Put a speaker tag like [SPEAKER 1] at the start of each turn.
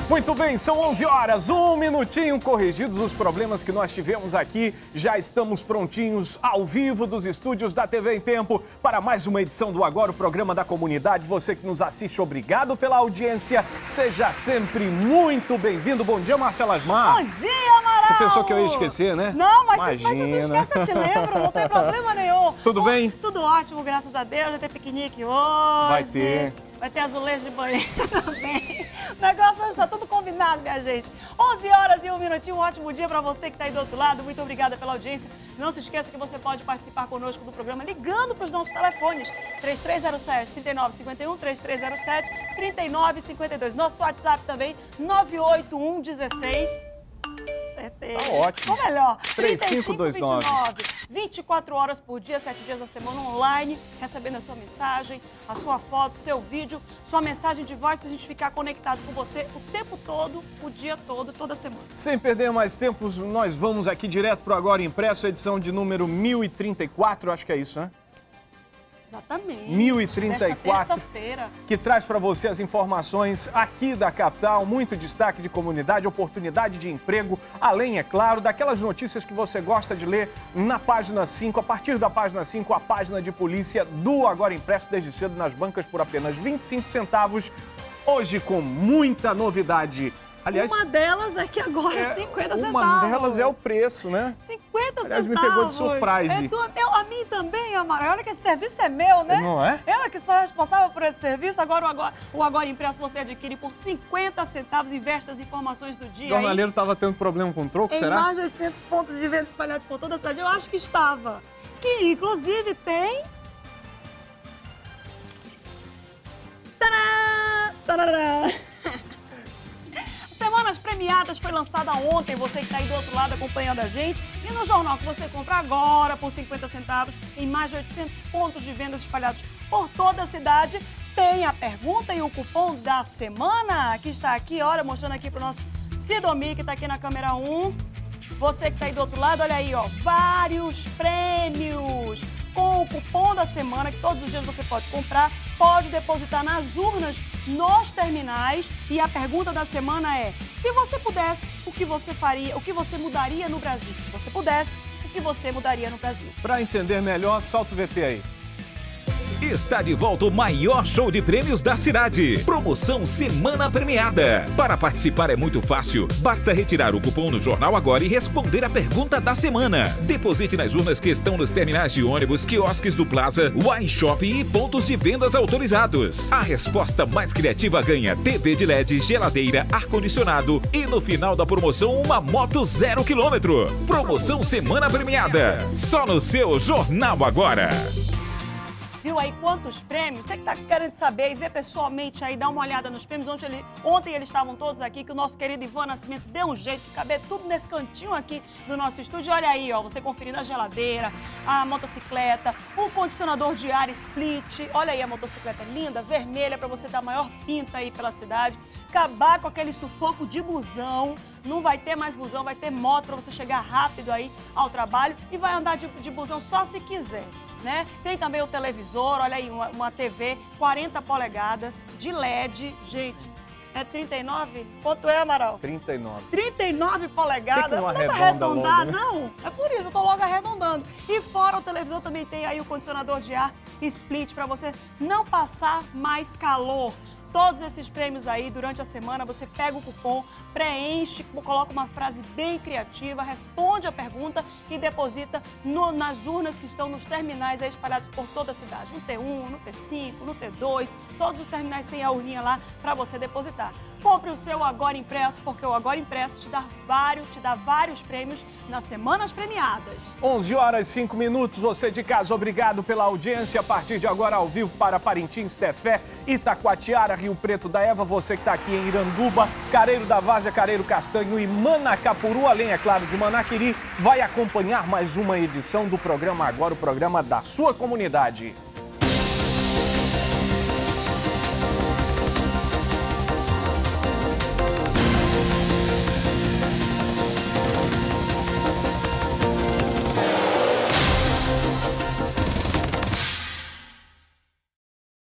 [SPEAKER 1] Muito bem, são 11 horas, um minutinho, corrigidos os problemas que nós tivemos aqui. Já estamos prontinhos ao vivo dos estúdios da TV em Tempo para mais uma edição do Agora, o programa da comunidade. Você que nos assiste, obrigado pela audiência. Seja sempre muito bem-vindo. Bom dia, Marcela Asmar.
[SPEAKER 2] Bom dia, Amaral.
[SPEAKER 1] Você pensou que eu ia esquecer, né?
[SPEAKER 2] Não, mas se tu
[SPEAKER 1] Imagina.
[SPEAKER 2] esquece, eu te lembro, não tem problema nenhum.
[SPEAKER 1] Tudo bem?
[SPEAKER 2] Tudo ótimo, graças a Deus. Vai ter piquenique hoje.
[SPEAKER 1] Vai ter.
[SPEAKER 2] Vai ter azulejo de banheiro também. O negócio hoje está tudo combinado, minha gente. 11 horas e um minutinho, um ótimo dia para você que está aí do outro lado. Muito obrigada pela audiência. Não se esqueça que você pode participar conosco do programa ligando para os nossos telefones. 3307-3951, 3307-3952. Nosso WhatsApp também, 98116... Acertei.
[SPEAKER 1] Tá ótimo.
[SPEAKER 2] Ou melhor,
[SPEAKER 1] 3529.
[SPEAKER 2] 24 horas por dia, 7 dias da semana online, recebendo a sua mensagem, a sua foto, seu vídeo, sua mensagem de voz, pra gente ficar conectado com você o tempo todo, o dia todo, toda semana.
[SPEAKER 1] Sem perder mais tempo, nós vamos aqui direto para o Agora Impresso, edição de número 1034, acho que é isso, né?
[SPEAKER 2] Exatamente.
[SPEAKER 1] 1034, que traz para você as informações aqui da capital, muito destaque de comunidade, oportunidade de emprego, além, é claro, daquelas notícias que você gosta de ler na página 5, a partir da página 5, a página de polícia do Agora Impresso, desde cedo nas bancas por apenas 25 centavos, hoje com muita novidade. Aliás,
[SPEAKER 2] uma delas é que agora é 50 centavos.
[SPEAKER 1] Uma delas é o preço, né?
[SPEAKER 2] 50
[SPEAKER 1] Aliás,
[SPEAKER 2] centavos.
[SPEAKER 1] me pegou de surprise.
[SPEAKER 2] A mim também, Amaral. Olha que esse serviço é meu, né?
[SPEAKER 1] Não é?
[SPEAKER 2] Eu que sou responsável por esse serviço. Agora o Agora Impresso você adquire por 50 centavos. Investe as informações do dia.
[SPEAKER 1] O jornaleiro estava tendo problema com troco, será?
[SPEAKER 2] Em mais de 800 pontos de venda espalhados por toda a cidade. Eu acho que estava. Que, inclusive, tem... Tadã! Tadã! Semanas Premiadas foi lançada ontem, você que está aí do outro lado acompanhando a gente. E no jornal que você compra agora por 50 centavos, em mais de 800 pontos de vendas espalhados por toda a cidade, tem a pergunta e o cupom da semana, que está aqui, olha, mostrando aqui para o nosso Sidomir, que está aqui na câmera 1. Você que está aí do outro lado, olha aí, ó, vários prêmios com o cupom da semana, que todos os dias você pode comprar, pode depositar nas urnas, nos terminais. E a pergunta da semana é: se você pudesse, o que você faria, o que você mudaria no Brasil? Se você pudesse, o que você mudaria no Brasil?
[SPEAKER 1] Para entender melhor, solta o VT aí.
[SPEAKER 3] Está de volta o maior show de prêmios da cidade. Promoção Semana Premiada. Para participar é muito fácil. Basta retirar o cupom no Jornal Agora e responder a pergunta da semana. Deposite nas urnas que estão nos terminais de ônibus, quiosques do Plaza, Wine Shop e pontos de vendas autorizados. A resposta mais criativa ganha TV de LED, geladeira, ar-condicionado e no final da promoção uma moto 0 km. Promoção Semana Premiada. Só no seu Jornal Agora.
[SPEAKER 2] Viu aí quantos prêmios? Você que está querendo saber e ver pessoalmente aí, dá uma olhada nos prêmios. Ontem eles estavam todos aqui, que o nosso querido Ivan Nascimento deu um jeito de caber tudo nesse cantinho aqui do nosso estúdio. Olha aí, ó, você conferindo a geladeira, a motocicleta, o condicionador de ar split. Olha aí a motocicleta linda, vermelha, para você dar maior pinta aí pela cidade. Acabar com aquele sufoco de busão. Não vai ter mais busão, vai ter moto para você chegar rápido aí ao trabalho e vai andar de busão só se quiser, né? Tem também o televisor, olha aí, uma TV 40 polegadas de LED, gente, é 39? Quanto é, Amaral?
[SPEAKER 1] 39.
[SPEAKER 2] 39 polegadas,
[SPEAKER 1] que não
[SPEAKER 2] dá pra
[SPEAKER 1] arredonda
[SPEAKER 2] arredondar,
[SPEAKER 1] logo, né?
[SPEAKER 2] não? É por isso, eu tô logo arredondando. E fora o televisor também tem aí o condicionador de ar split para você não passar mais calor. Todos esses prêmios aí, durante a semana, você pega o cupom, preenche, coloca uma frase bem criativa, responde a pergunta e deposita nas urnas que estão nos terminais aí espalhados por toda a cidade. No T1, no T5, no T2, todos os terminais têm a urninha lá para você depositar. Compre o seu Agora Impresso, porque o Agora Impresso te dá vários prêmios nas Semanas Premiadas.
[SPEAKER 1] 11 horas e 5 minutos, você de casa, obrigado pela audiência. A partir de agora, ao vivo para Parintins, Tefé, Itacoatiara, Rio Preto da Eva, você que está aqui em Iranduba, Careiro da Várzea, Careiro Castanho e Manacapuru, além, é claro, de Manaquiri, vai acompanhar mais uma edição do programa Agora, o programa da sua comunidade.